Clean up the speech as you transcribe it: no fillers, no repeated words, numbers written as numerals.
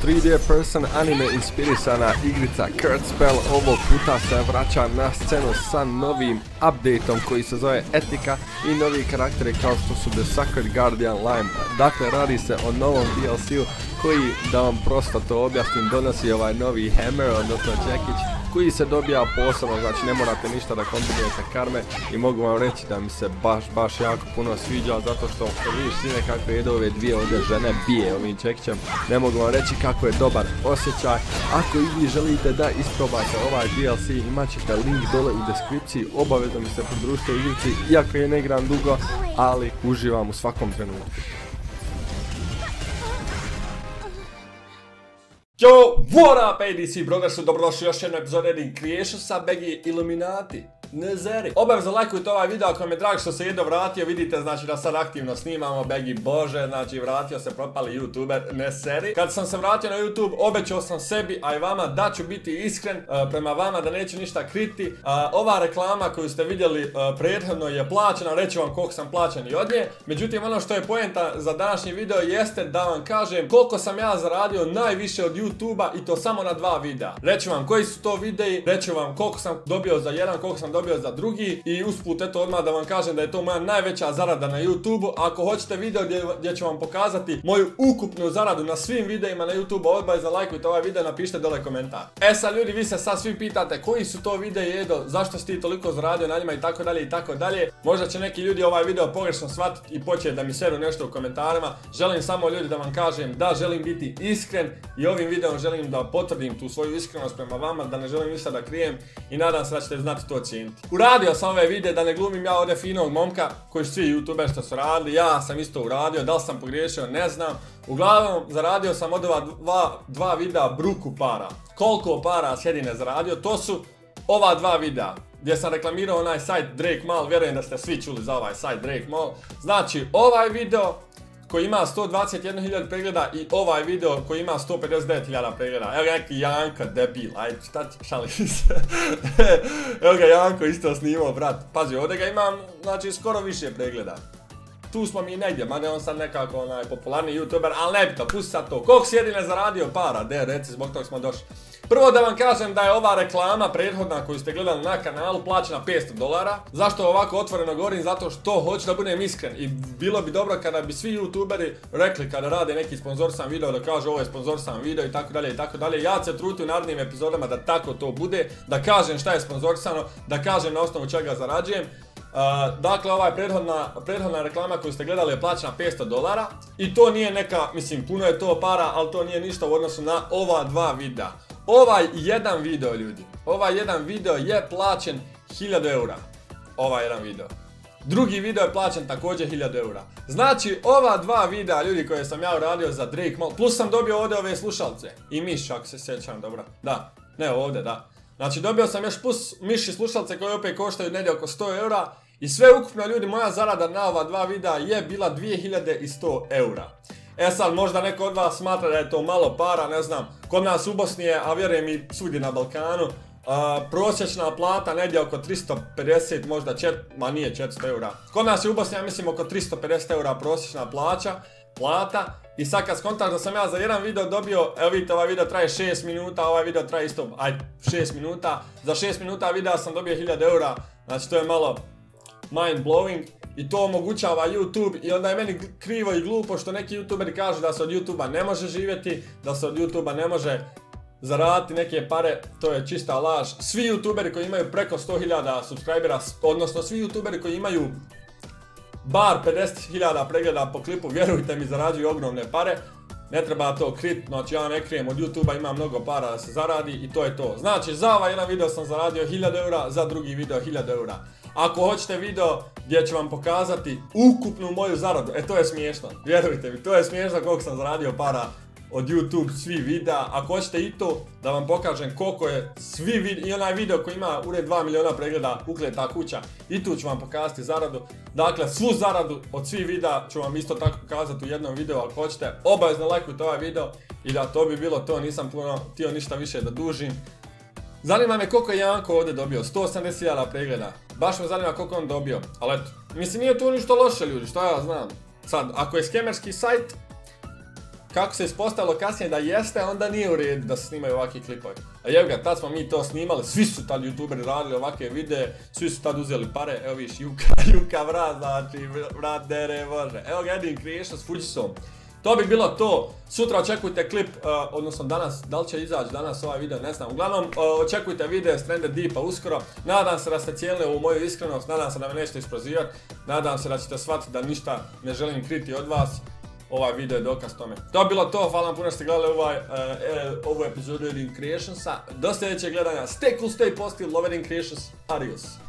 3D person anime inspirisana igrica Curse Spell ovog puta se vraća na scenu sa novim updateom koji se zove Etika i novi karakteri kao što su The Sacred Guardian Lime. Dakle, radi se o novom DLC-u koji, da vam prosto to objasnim, donosi ovaj novi Hammer, odnosno Jackić, koji se dobija posebno, znači ne morate ništa da kombinujete karme i mogu vam reći da mi se baš jako puno sviđa, zato što vidiš sine kako jedu ove dvije ovdje žene bije ovim Jackićem. Ne mogu vam reći kako je dobar osjećaj. Ako i vi želite da isprobate ovaj DLC, imat ćete link dole u deskripciji, obavezno mi se pridružite igrici, iako je ne igram dugo, ali uživam u svakom trenutku. Yo, what up ADC Brothers, dobrodošli još jednu epizodu Edding Creation sa Beggy Illuminati. Nezeri. Obavezno lajkujte ovaj video ako vam je drago što se jedno vratio, vidite znači da sad aktivno snimamo Beggy Bože, znači vratio se propali youtuber Nezeri. Kad sam se vratio na YouTube, obećao sam sebi, a i vama da ću biti iskren prema vama, da neću ništa kriti. Ova reklama koju ste vidjeli prethodno je plaćena, reću vam koliko sam plaćen i od nje. Međutim, ono što je poenta za današnji video jeste da vam kažem koliko sam ja zaradio najviše od YouTubea i to samo na 2 videa. Reću vam koji su to videi, reću vam koliko sam dobio za jedan, koliko sam dobio za drugi i usput eto odmah da vam kažem da je to moja najveća zarada na YouTubeu. Ako hoćete video gdje ću vam pokazati moju ukupnu zaradu na svim videima na YouTubeu, obavezno lajkujte ovaj video, napišite dole komentar. E sad ljudi, vi se sad svi pitate koji su to videi Edo, zašto si ti toliko zaradio na njima i tako dalje i tako dalje. Možda će neki ljudi ovaj video pogrešno shvatiti i početi da mi seru nešto u komentarima. Želim samo ljudi da vam kažem da želim biti iskren i ovim videom želim da potvrdim tu svoju iskrenost prema vama, da ne želim ništa da krijem i nadam se da ćete znati to cijeniti. Uradio sam ove videe, da ne glumim ja ovdje finog momka koji su svi youtuberi što su radili, ja sam isto uradio, da li sam pogriješio ne znam. Uglavnom zaradio sam od ova dva videa bruku para. Koliko para Sjedine zaradio, to su ova 2 videa gdje sam reklamirao onaj sajt Drake Mall, vjerujem da ste svi čuli za ovaj sajt Drake Mall. Znači ovaj video koji ima 121.000 pregleda i ovaj video koji ima 159.000 pregleda. Evo ga neki Janko, debil, ajde šta šalim se. Evo ga Janko isto snimao, brat. Pazi, ovdje ga imam, znači skoro više pregleda. Tu smo mi negdje, mada je on sad nekako onaj popularni youtuber, ali nebitno, pusti sad to. Koliko Sjedine zaradio para, de reci, zbog toga smo došli. Prvo da vam kažem da je ova reklama prethodna koju ste gledali na kanalu plaćena $500. Zašto ovako otvoreno govorim? Zato što hoću da budem iskren i bilo bi dobro kada bi svi youtuberi rekli kada rade neki sponzorsan video da kažu ovo je sponzorsan video i tako dalje i tako dalje. Ja se trudim u narednim epizodama da tako to bude, da kažem šta je sponzorsano, da kažem na osnovu čega zarađujem. Dakle, ova je prethodna reklama koju ste gledali je plaćena $500 i to nije neka, mislim puno je to para, ali to nije ništa u odnosu na ova 2 videa. Ovaj jedan video ljudi, ovaj jedan video je plaćen 1000 eura, ovaj jedan video. Drugi video je plaćen također 1000 eura. Znači ova 2 videa ljudi koje sam ja uradio za Drake Mall, plus sam dobio ovdje ove slušalce i miš ako se sjećam dobro, da, ne ovdje da. Znači dobio sam još plus miš i slušalce koje opet koštaju negdje oko 100 eura i sve ukupno ljudi moja zarada na ova 2 videa je bila 2100 eura. E sad, možda neko od vas smatra da je to malo para, ne znam, kod nas u Bosni je, a vjerujem i svugdje na Balkanu, prosječna plata negdje oko 350, možda ma nije 400 eura. Kod nas je u Bosni, ja mislim, oko 350 eura prosječna plata. I sad kad skontaš da sam ja za jedan video dobio, evo vidite ovaj video traje 6 minuta, ovaj video traje isto, 6 minuta. Za 6 minuta videa sam dobio 1000 eura, znači to je malo mind blowing. I to omogućava YouTube i onda je meni krivo i glupo što neki youtuberi kažu da se od YouTubea ne može živjeti, da se od YouTubea ne može zaraditi neke pare, to je čista laž. Svi youtuberi koji imaju preko 100.000 subscribera, odnosno svi youtuberi koji imaju bar 50.000 pregleda po klipu, vjerujte mi, zarađuju ogromne pare. Ne treba to kriti, znači ja ne krijem, od YouTubea ima mnogo para da se zaradi i to je to. Znači za ovaj jedan video sam zaradio 1000 eura, za drugi video 1000 eura. Ako hoćete video gdje ću vam pokazati ukupnu moju zaradu, to je smiješno, vjerujte mi, to je smiješno koliko sam zaradio para od YouTube svi videa. Ako hoćete i to da vam pokažem koliko je svi video, i onaj video koji ima ured 2 miliona pregleda, Ukleta kuća, i tu ću vam pokazati zaradu. Dakle, svu zaradu od svih videa ću vam isto tako pokazati u jednom videu. Ako hoćete, obavezno lajkujte ovaj video i da to bi bilo to, nisam puno htio ništa više da dužim. Zanima me koliko je Janko ovdje dobio, 180.000 pregleda. Baš me zanima koliko on dobio, ali eto, mislim nije to ništa loše ljudi, šta ja znam. Sad, ako je skemerski sajt, kako se ispostavilo kasnije da jeste, onda nije u redu da se snimaju ovakvi klipovi. A jevi ga, tad smo mi to snimali, svi su tad youtuberi radili ovakve videe, svi su tad uzeli pare, evo viš, Juka vrat, znači, vrat dere, bože. Evo ga Edin Creations s Fujisom. To bi bilo to, sutra očekujte klip, odnosno danas, da li će izaći danas ovaj video, ne znam. Uglavnom, očekujte video Stranded Deepa uskoro. Nadam se da ste cijenili u moju iskrenost, nadam se da me nećete isprozivati. Nadam se da ćete shvatiti da ništa ne želim kriti od vas. Ovaj video je dokaz tome. To bi bilo to, hvala vam puno što ste gledali ovu epizodu Edin Creationsa. Do sljedećeg gledanja, stay cool, stay positive, love Edin Creations, adios.